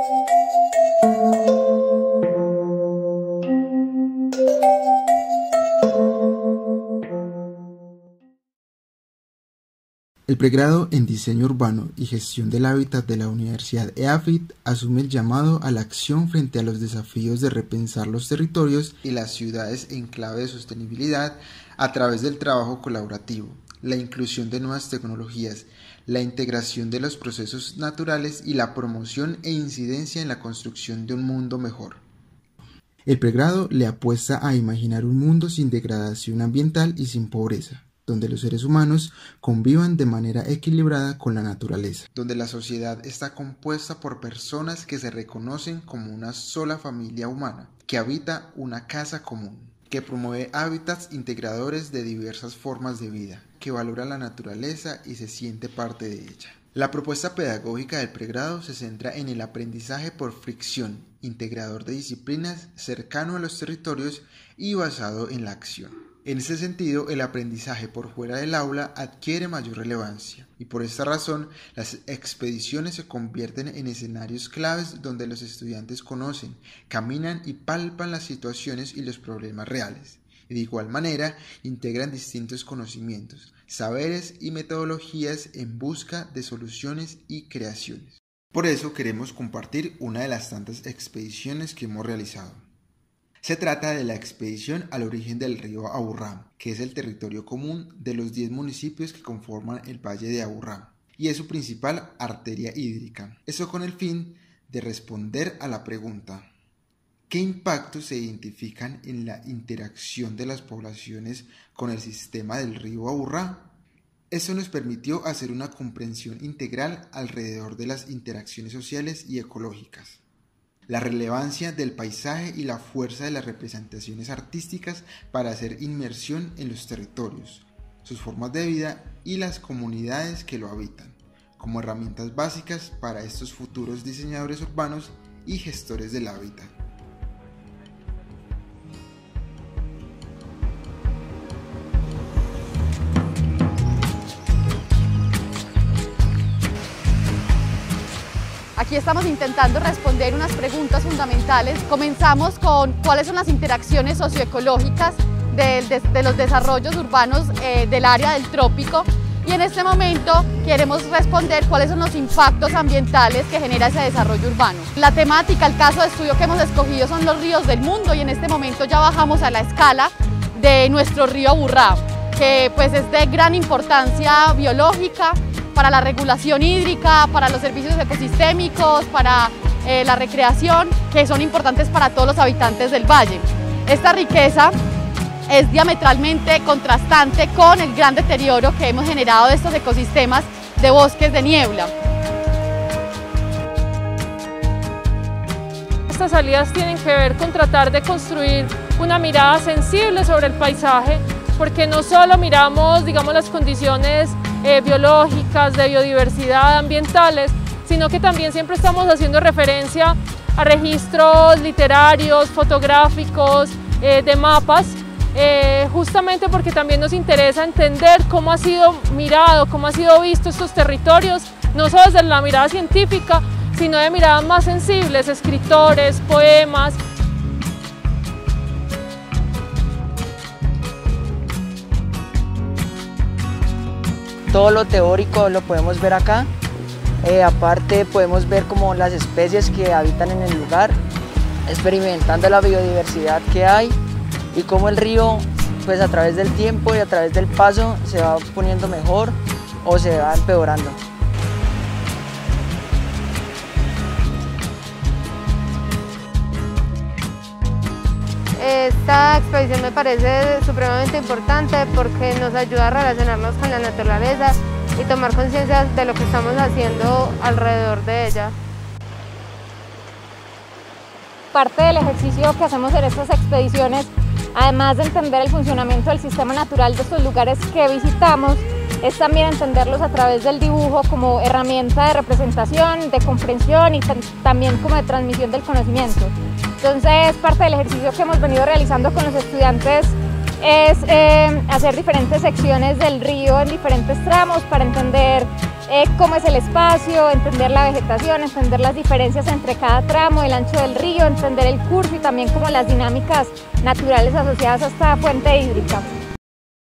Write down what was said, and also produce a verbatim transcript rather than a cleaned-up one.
El pregrado en Diseño Urbano y Gestión del Hábitat de la Universidad E A F I T asume el llamado a la acción frente a los desafíos de repensar los territorios y las ciudades en clave de sostenibilidad a través del trabajo colaborativo, la inclusión de nuevas tecnologías, la integración de los procesos naturales y la promoción e incidencia en la construcción de un mundo mejor. El pregrado le apuesta a imaginar un mundo sin degradación ambiental y sin pobreza, donde los seres humanos convivan de manera equilibrada con la naturaleza, donde la sociedad está compuesta por personas que se reconocen como una sola familia humana, que habita una casa común, que promueve hábitats integradores de diversas formas de vida, que valora la naturaleza y se siente parte de ella. La propuesta pedagógica del pregrado se centra en el aprendizaje por fricción, integrador de disciplinas, cercano a los territorios y basado en la acción. En ese sentido, el aprendizaje por fuera del aula adquiere mayor relevancia y por esta razón las expediciones se convierten en escenarios claves donde los estudiantes conocen, caminan y palpan las situaciones y los problemas reales. Y de igual manera, integran distintos conocimientos, saberes y metodologías en busca de soluciones y creaciones. Por eso queremos compartir una de las tantas expediciones que hemos realizado. Se trata de la expedición al origen del río Aburrá, que es el territorio común de los diez municipios que conforman el Valle de Aburrá, y es su principal arteria hídrica. Eso con el fin de responder a la pregunta: ¿qué impactos se identifican en la interacción de las poblaciones con el sistema del río Aburrá? Eso nos permitió hacer una comprensión integral alrededor de las interacciones sociales y ecológicas, la relevancia del paisaje y la fuerza de las representaciones artísticas para hacer inmersión en los territorios, sus formas de vida y las comunidades que lo habitan, como herramientas básicas para estos futuros diseñadores urbanos y gestores del hábitat. Aquí estamos intentando responder unas preguntas fundamentales. Comenzamos con cuáles son las interacciones socioecológicas de, de, de los desarrollos urbanos eh, del área del trópico, y en este momento queremos responder cuáles son los impactos ambientales que genera ese desarrollo urbano. La temática, el caso de estudio que hemos escogido son los ríos del mundo, y en este momento ya bajamos a la escala de nuestro río Aburrá, que pues es de gran importancia biológica para la regulación hídrica, para los servicios ecosistémicos, para eh, la recreación, que son importantes para todos los habitantes del valle. Esta riqueza es diametralmente contrastante con el gran deterioro que hemos generado de estos ecosistemas de bosques de niebla. Estas salidas tienen que ver con tratar de construir una mirada sensible sobre el paisaje, porque no solo miramos, digamos, las condiciones eh, biológicas, de biodiversidad, ambientales, sino que también siempre estamos haciendo referencia a registros literarios, fotográficos, eh, de mapas, eh, justamente porque también nos interesa entender cómo ha sido mirado, cómo ha sido visto estos territorios, no solo desde la mirada científica, sino de miradas más sensibles, escritores, poemas. Todo lo teórico lo podemos ver acá, eh, aparte podemos ver como las especies que habitan en el lugar, experimentando la biodiversidad que hay y cómo el río, pues a través del tiempo y a través del paso, se va poniendo mejor o se va empeorando. Esta expedición me parece supremamente importante porque nos ayuda a relacionarnos con la naturaleza y tomar conciencia de lo que estamos haciendo alrededor de ella. Parte del ejercicio que hacemos en estas expediciones, además de entender el funcionamiento del sistema natural de estos lugares que visitamos, es también entenderlos a través del dibujo como herramienta de representación, de comprensión y también como de transmisión del conocimiento. Entonces, parte del ejercicio que hemos venido realizando con los estudiantes es eh, hacer diferentes secciones del río en diferentes tramos para entender eh, cómo es el espacio, entender la vegetación, entender las diferencias entre cada tramo, el ancho del río, entender el curso y también como las dinámicas naturales asociadas a esta fuente hídrica.